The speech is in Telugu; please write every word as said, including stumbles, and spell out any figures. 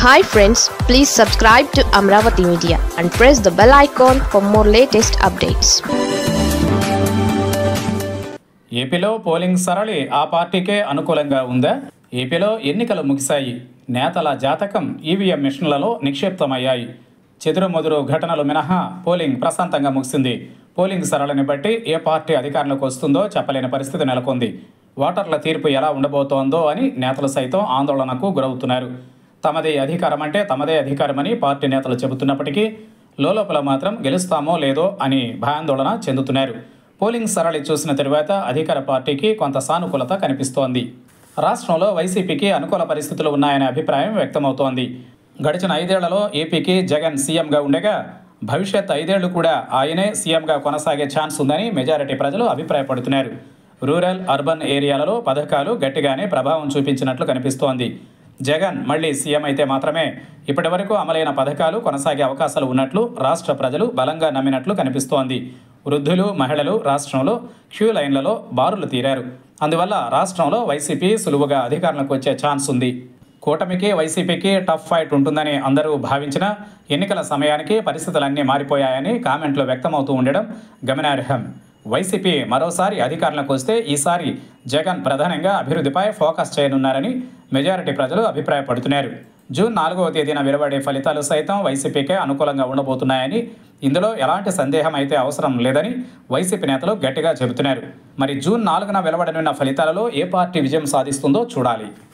Hi friends, please subscribe to Amravati Media and press the bell icon for more latest updates. ఏపీలో పోలింగ్ సరళి ఆ పార్టీకే అనుకూలంగా ఉందా? ఏపీలో ఎన్నికలు ముగిశాయి. నేతల జాతకం ఈవీఎం మిషన్లలో నిక్షిప్తమయ్యాయి. చెదురుమదురు ఘటనలు మినహా పోలింగ్ ప్రశాంతంగా ముగిసింది. పోలింగ్ సరళిని బట్టి ఏ పార్టీ అధికారంలోకి వస్తుందో చెప్పలేని పరిస్థితి నెలకొంది. ఓటర్ల తీర్పు ఎలా ఉండబోతోందో అని నేతలు సైతం ఆందోళనకు గురవుతున్నారు. తమదే అధికారం అంటే తమదే అధికారమని పార్టీ నేతలు చెబుతున్నప్పటికీ లోలోపల మాత్రం గెలుస్తామో లేదో అని భయాందోళన చెందుతున్నారు. పోలింగ్ సరళి చూసిన తరువాత అధికార పార్టీకి కొంత సానుకూలత కనిపిస్తోంది. రాష్ట్రంలో వైసీపీకి అనుకూల పరిస్థితులు ఉన్నాయనే అభిప్రాయం వ్యక్తమవుతోంది. గడిచిన ఐదేళ్లలో ఏపీకి జగన్ సీఎంగా ఉండగా భవిష్యత్ ఐదేళ్లు కూడా ఆయనే సీఎంగా కొనసాగే ఛాన్స్ ఉందని మెజారిటీ ప్రజలు అభిప్రాయపడుతున్నారు. రూరల్, అర్బన్ ఏరియాలలో పథకాలు గట్టిగానే ప్రభావం చూపించినట్లు కనిపిస్తోంది. జగన్ మళ్లీ సీఎం అయితే మాత్రమే ఇప్పటి వరకు అమలైన పథకాలు కొనసాగే అవకాశాలు ఉన్నట్లు రాష్ట్ర ప్రజలు బలంగా నమ్మినట్లు కనిపిస్తోంది. వృద్ధులు, మహిళలు రాష్ట్రంలో క్యూ లైన్లలో బారులు తీరారు. అందువల్ల రాష్ట్రంలో వైసీపీ సులువుగా అధికారంలోకి వచ్చే ఛాన్స్ ఉంది. కూటమికి వైసీపీకి టఫ్ ఫైట్ ఉంటుందని అందరూ భావించిన ఎన్నికల సమయానికి పరిస్థితులన్నీ మారిపోయాయని కామెంట్లు వ్యక్తమవుతూ ఉండడం గమనార్హం. వైసీపీ మరోసారి అధికారంలోకి వస్తే ఈసారి జగన్ ప్రధానంగా అభివృద్ధిపై ఫోకస్ చేయనున్నారని మెజారిటీ ప్రజలు అభిప్రాయపడుతున్నారు. జూన్ నాలుగవ తేదీన వెలువడే ఫలితాలు సైతం వైసీపీకే అనుకూలంగా ఉండబోతున్నాయని, ఇందులో ఎలాంటి సందేహం అయితే అవసరం లేదని వైసీపీ నేతలు గట్టిగా చెబుతున్నారు. మరి జూన్ నాలుగున వెలువడనున్న ఫలితాలలో ఏ పార్టీ విజయం సాధిస్తుందో చూడాలి.